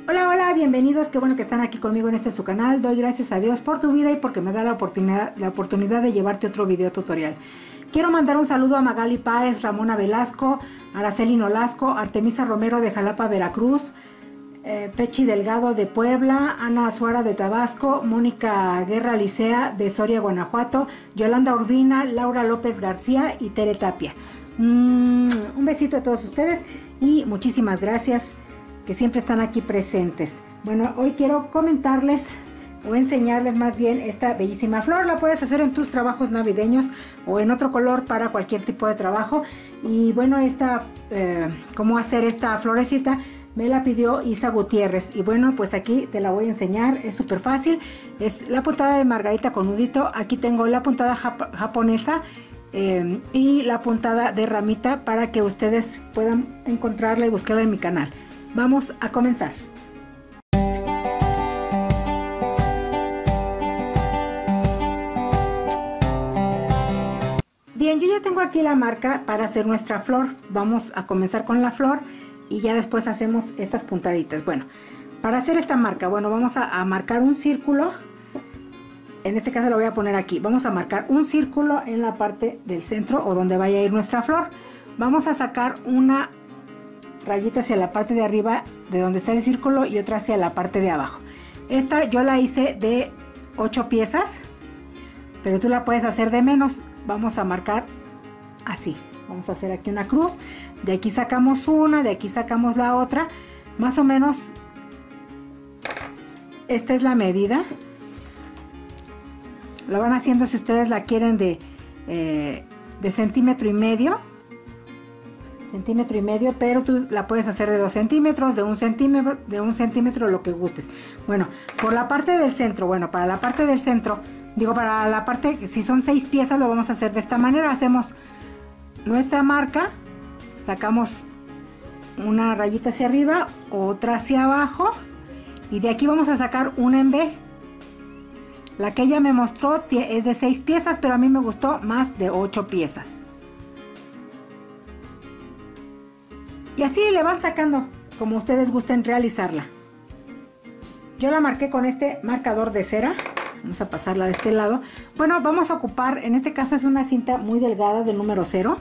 Hola, hola, bienvenidos, qué bueno que están aquí conmigo en su canal. Doy gracias a Dios por tu vida y porque me da la oportunidad de llevarte otro video tutorial. Quiero mandar un saludo a Magali Páez, Ramona Velasco, Araceli Nolasco, Artemisa Romero de Jalapa, Veracruz, Pechi Delgado de Puebla, Ana Azuara de Tabasco, Mónica Guerra Licea de Soria, Guanajuato, Yolanda Urbina, Laura López García y Tere Tapia. Un besito a todos ustedes y muchísimas gracias que siempre están aquí presentes. Bueno, hoy quiero comentarles o enseñarles más bien esta bellísima flor. La puedes hacer en tus trabajos navideños o en otro color para cualquier tipo de trabajo. Y bueno, cómo hacer esta florecita me la pidió Isa Gutiérrez. Y bueno, pues aquí te la voy a enseñar. Es súper fácil. Es la puntada de margarita con nudito. Aquí tengo la puntada japonesa y la puntada de ramita para que ustedes puedan encontrarla y buscarla en mi canal. Vamos a comenzar. Bien, yo ya tengo aquí la marca para hacer nuestra flor. Vamos a comenzar con la flor y ya después hacemos estas puntaditas. Bueno, para hacer esta marca, bueno, vamos a marcar un círculo. En este caso lo voy a poner aquí. Vamos a marcar un círculo en la parte del centro o donde vaya a ir nuestra flor. Vamos a sacar una rayita hacia la parte de arriba de donde está el círculo y otra hacia la parte de abajo. Esta yo la hice de 8 piezas, pero tú la puedes hacer de menos. Vamos a marcar así. Vamos a hacer aquí una cruz. De aquí sacamos una, de aquí sacamos la otra. Más o menos esta es la medida. Lo van haciendo si ustedes la quieren de centímetro y medio, pero tú la puedes hacer de 2 centímetros, de 1 centímetro, lo que gustes. Bueno, por la parte del centro, para la parte del centro, para la parte, si son 6 piezas, lo vamos a hacer de esta manera. Hacemos nuestra marca, sacamos una rayita hacia arriba, otra hacia abajo, y de aquí vamos a sacar una en B. La que ella me mostró es de 6 piezas, pero a mí me gustó más de 8 piezas. Y así le van sacando como ustedes gusten realizarla. Yo la marqué con este marcador de cera. Vamos a pasarla de este lado. Bueno, vamos a ocupar, en este caso es una cinta muy delgada de número 0.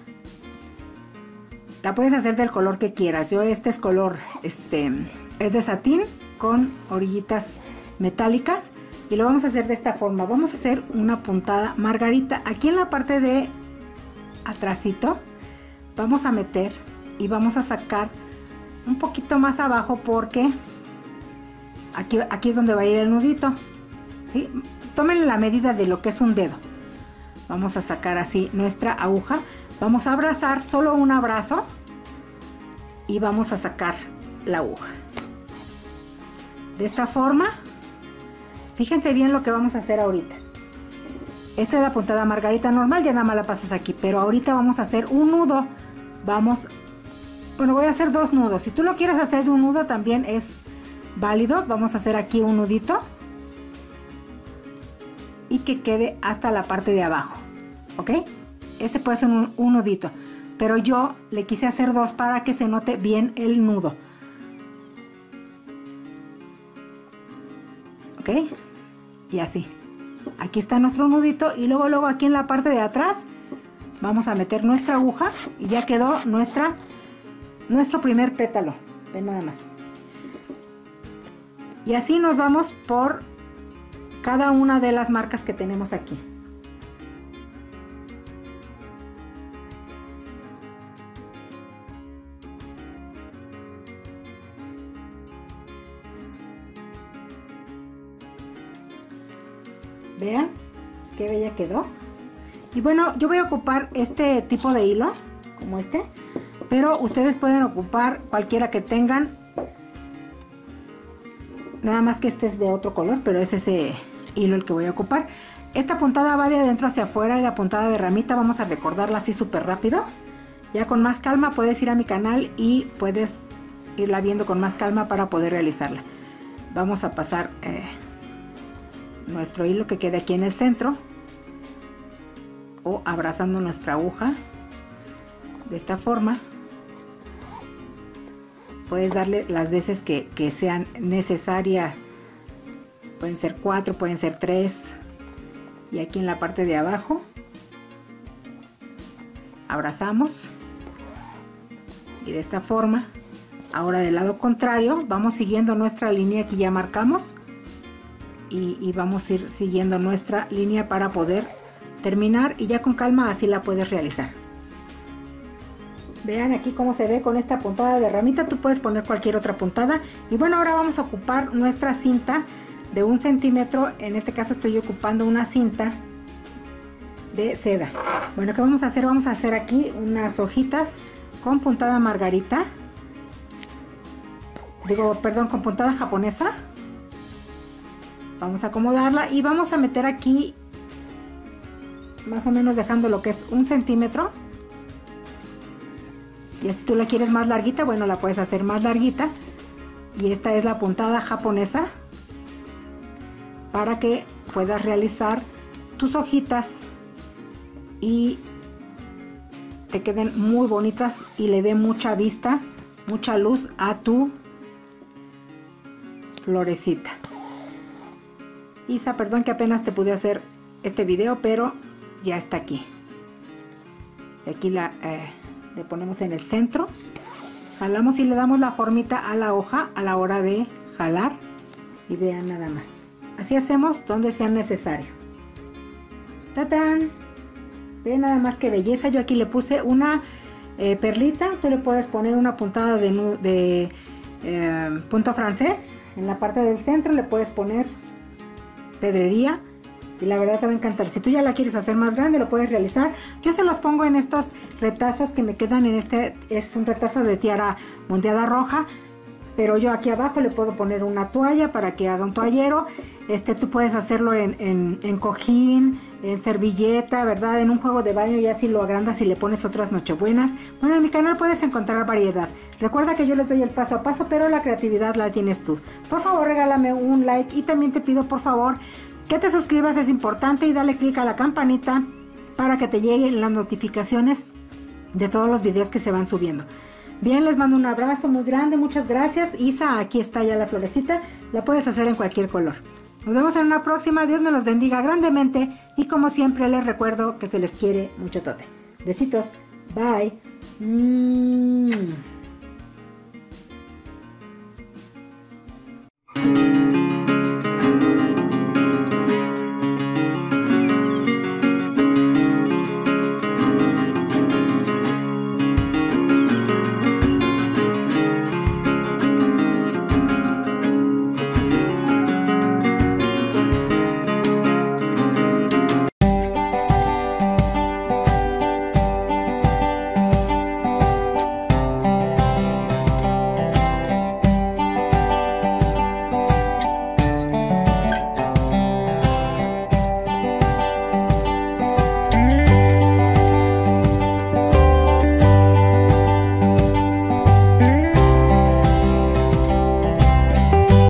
La puedes hacer del color que quieras. Yo este es color, es de satín con orillitas metálicas. Y lo vamos a hacer de esta forma. Vamos a hacer una puntada margarita. Aquí en la parte de atrásito vamos a meter y vamos a sacar un poquito más abajo porque aquí es donde va a ir el nudito, ¿sí? Tomen la medida de lo que es un dedo. Vamos a sacar así nuestra aguja. Vamos a abrazar solo un abrazo y vamos a sacar la aguja. De esta forma. Fíjense bien lo que vamos a hacer ahorita. Esta es la puntada margarita normal, ya nada más la pasas aquí. Pero ahorita vamos a hacer un nudo. Voy a hacer 2 nudos. Si tú lo quieres hacer de un nudo también es válido. Vamos a hacer aquí un nudito. Y que quede hasta la parte de abajo. ¿Ok? Ese puede ser un nudito. Pero yo le quise hacer 2 para que se note bien el nudo. ¿Ok? Y así, aquí está nuestro nudito y luego aquí en la parte de atrás vamos a meter nuestra aguja y ya quedó nuestro primer pétalo. Ven nada más. Y así nos vamos por cada una de las marcas que tenemos aquí. Vean qué bella quedó. Y bueno, yo voy a ocupar este tipo de hilo como pero ustedes pueden ocupar cualquiera que tengan, nada más que este es de otro color, pero es ese hilo el que voy a ocupar. Esta puntada va de adentro hacia afuera y la puntada de ramita vamos a recordarla así súper rápido. Ya con más calma puedes ir a mi canal y puedes irla viendo con más calma para poder realizarla. Vamos a pasar nuestro hilo que quede aquí en el centro o abrazando nuestra aguja de esta forma puedes darle las veces que sean necesarias. Pueden ser 4, pueden ser 3. Y aquí en la parte de abajo abrazamos. Y de esta forma, ahora del lado contrario, vamos siguiendo nuestra línea que ya marcamos. Y vamos a ir siguiendo nuestra línea para poder terminar. Y ya con calma así la puedes realizar. Vean aquí cómo se ve con esta puntada de ramita. Tú puedes poner cualquier otra puntada. Y bueno, ahora vamos a ocupar nuestra cinta de 1 centímetro. En este caso estoy ocupando una cinta de seda. Bueno, ¿qué vamos a hacer? Vamos a hacer aquí unas hojitas con puntada margarita. Con puntada japonesa. Vamos a acomodarla y vamos a meter aquí más o menos dejando lo que es 1 centímetro. Y si tú la quieres más larguita, bueno, la puedes hacer más larguita. Y esta es la puntada japonesa para que puedas realizar tus hojitas y te queden muy bonitas y le dé mucha vista, mucha luz a tu florecita. Isa, perdón que apenas te pude hacer este video, pero ya está aquí. Y aquí le ponemos en el centro, jalamos y le damos la formita a la hoja a la hora de jalar. Y vean nada más, así hacemos donde sea necesario. ¡Tatán! Vean nada más que belleza. Yo aquí le puse una perlita. Tú le puedes poner una puntada de punto francés en la parte del centro, le puedes poner pedrería y la verdad te va a encantar. Si tú ya la quieres hacer más grande, lo puedes realizar. Yo se los pongo en estos retazos que me quedan en este. Es un retazo de tiara monteada roja, pero yo aquí abajo le puedo poner una toalla para que haga un toallero. Tú puedes hacerlo en cojín, en servilleta, ¿verdad? En un juego de baño, y así lo agrandas y le pones otras nochebuenas. Bueno, en mi canal puedes encontrar variedad. Recuerda que yo les doy el paso a paso, pero la creatividad la tienes tú. Por favor, regálame un like y también te pido, por favor, que te suscribas, es importante, y dale clic a la campanita para que te lleguen las notificaciones de todos los videos que se van subiendo. Bien, les mando un abrazo muy grande, muchas gracias. Isa, aquí está ya la florecita, la puedes hacer en cualquier color. Nos vemos en una próxima, Dios me los bendiga grandemente y como siempre les recuerdo que se les quiere mucho tote. Besitos, bye.